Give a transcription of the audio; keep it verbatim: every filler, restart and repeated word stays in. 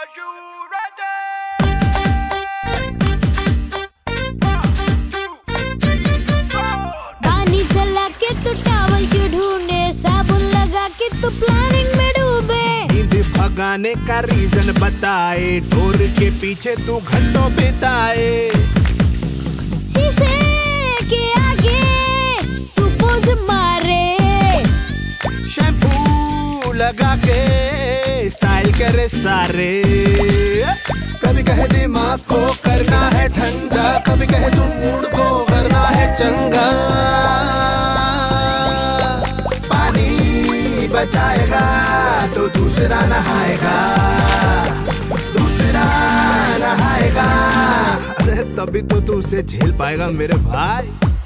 पानी चला के तू टॉवल क्यों ढूंढे, साबुन लगा के तू प्लानिंग में डूबे। नींद भगाने का रीजन बताए, डोर के पीछे तू घंटों बिताए। शीशे के आगे तू पोज मारे, शैम्पू लगा के स्टाइल करे सारे। कभी कहे दिमाग को करना है ठंडा, कभी कहे तुम मूड को करना है चंगा। पानी बचाएगा तो दूसरा नहाएगा, दूसरा नहाएगा। अरे तभी तो तू उसे झेल पाएगा मेरे भाई।